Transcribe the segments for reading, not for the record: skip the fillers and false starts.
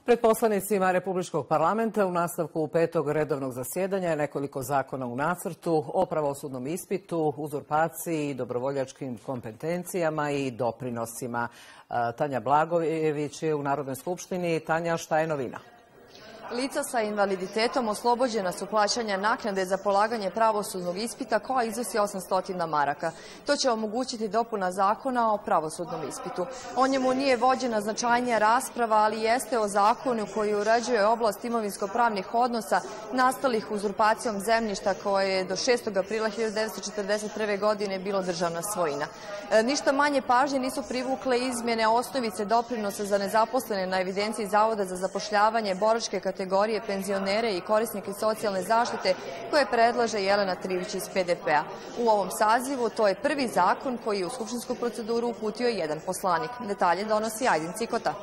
Pred poslanicima Republičkog parlamenta u nastavku petog redovnog zasjedanja je nekoliko zakona u nacrtu o pravosudnom ispitu, uzurpaciji, dobrovoljačkim kompetencijama i doprinosima. Tanja Blagojević je u Narodnoj skupštini. Tanja, šta je novina? Lica sa invaliditetom oslobođena su plaćanja naknade za polaganje pravosudnog ispita koja iznosi 800 maraka. To će omogućiti dopuna zakona o pravosudnom ispitu. O njemu nije vođena značajnija rasprava, ali jeste o zakonu koji uređuje oblast imovinsko-pravnih odnosa nastalih uzurpacijom zemljišta koje je do 6. aprila 1941. godine bilo državna svojina. Ništa manje pažnje nisu privukle izmjene osnovice doprinosa za nezaposlene na evidenciji Zavoda za zapošljavanje boračke kategorije penzionere i korisnike socijalne zaštite koje predlaže Jelena Trivić iz PDP-a. U ovom sazivu to je prvi zakon koji je u skupštinsku proceduru uputio jedan poslanik. Detalje donosi Ajdin Cikota.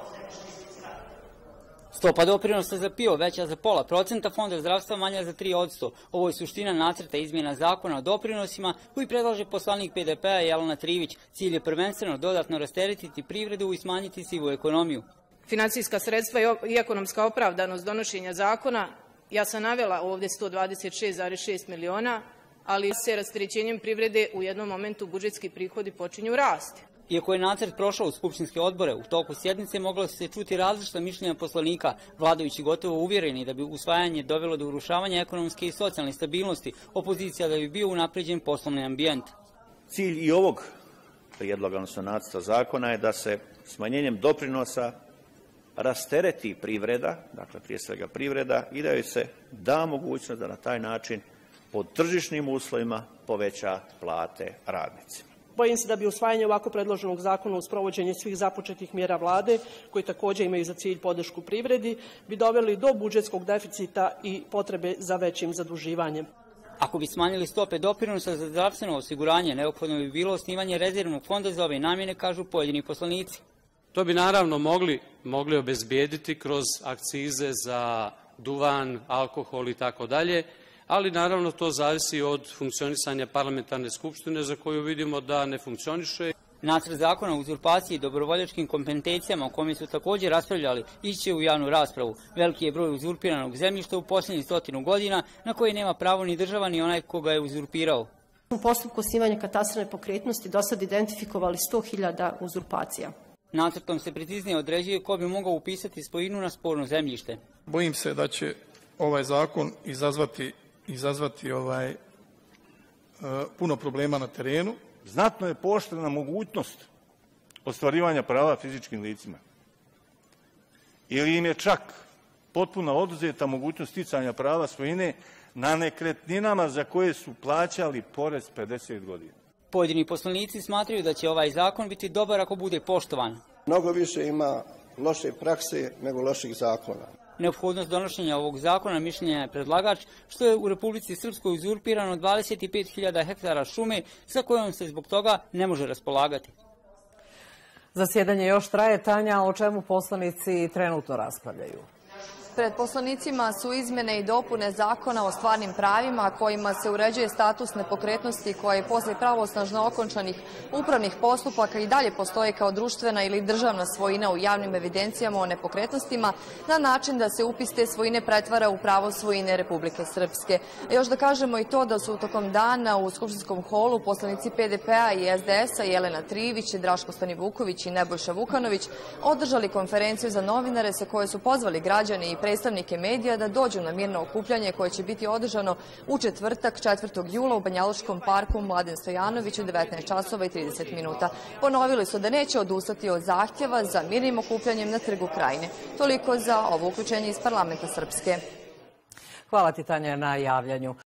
Stopa doprinosa za PIO veća za 0,5%, Fonda zdravstva manja za 3%. Ovo je suština nacrta izmjena zakona o doprinosima koji predlaže poslanik PDP-a Jelena Trivić. Cilj je prvenstveno dodatno rasteretiti privredu i smanjiti sivu ekonomiju. Finansijska sredstva i ekonomska opravdanost donošenja zakona, ja sam navela ovdje 126,6 miliona, ali se rasterećenjem privrede u jednom momentu budžetski prihodi počinju rasti. Iako je nacrt prošao u skupštinske odbore, u toku sjednice moglo se čuti različita mišljenja poslanika, vladajući gotovo uvjereni da bi usvajanje dovelo do urušavanja ekonomske i socijalne stabilnosti, opozicija da bi bio unapređen poslovni ambijent. Cilj i ovog prijedloga, odnosno nacrta zakona, je da se smanjenjem doprinosa rastereti privreda, dakle prije svega privreda, i da joj se da mogućnost da na taj način pod tržišnim uslovima poveća plate radnicima. Bojim se da bi usvajanje ovako predloženog zakona uz provođenje svih započetih mjera vlade, koji također imaju za cilj podršku privredi, bi doveli do budžetskog deficita i potrebe za većim zaduživanjem. Ako bi smanjili stope doprinosa za zdravstveno osiguranje, neophodno bi bilo osnivanje rezervnog fonda za ove namjene, kažu pojedini poslanici. To bi naravno mogli obezbijediti kroz akcize za duvan, alkohol i tako dalje, ali naravno to zavisi od funkcionisanja parlamentarne skupštine za koju vidimo da ne funkcioniše. Nacrt zakona o uzurpaciji i dobrovoljačkim kompetencijama o kome su također raspravljali iće u javnu raspravu. Veliki je broj uzurpiranog zemljišta u posljednjih 100 godina na koje nema pravo ni država ni onaj koga je uzurpirao. U postupku osnivanja katastra nepokretnosti do sad identifikovali 100.000 uzurpacija. Nacrtom se preciznije određuje ko bi mogao upisati svojinu na sporno zemljište. Bojim se da će ovaj zakon izazvati puno problema na terenu. Znatno je pooštrena mogućnost ostvarivanja prava fizičkim licima. Ili im je čak potpuno oduzeta mogućnost sticanja prava svojine na nekretninama za koje su plaćali porez 50 godina. Pojedini poslanici smatraju da će ovaj zakon biti dobar ako bude poštovan. Mnogo više ima loše prakse nego loših zakona. Neophodnost donošenja ovog zakona mišljenja je predlagač što je u Republici Srpskoj uzurpirano 25.000 hektara šume sa kojom se zbog toga ne može raspolagati. Zasjedanje još traje. Tanja, o čemu poslanici trenutno raspravljaju? Pred poslanicima su izmjene i dopune zakona o stvarnim pravima kojima se uređuje status nepokretnosti koje posle pravosnažno okončanih upravnih postupaka i dalje postoje kao društvena ili državna svojina u javnim evidencijama o nepokretnostima na način da se upis te svojine pretvara u pravo svojine Republike Srpske. Još da kažemo i to da su tokom dana u skupštinskom holu poslanici PDP-a i SDS-a Jelena Trivić, Draško Stanivuković i Nebojša Vukanović održali konferenciju za novinare sa koje su pozvali građani i predstavnike medija da dođu na mirno okupljanje koje će biti održano u četvrtak 4. jula u Banjaluškom parku Mladen Stojanović u 19 časova i 30 minuta. Ponovili su da neće odustati od zahtjeva za mirnim okupljanjem na Trgu Krajine. Toliko za ovo uključenje iz parlamenta Srpske. Hvala ti, Tanja, na javljanju.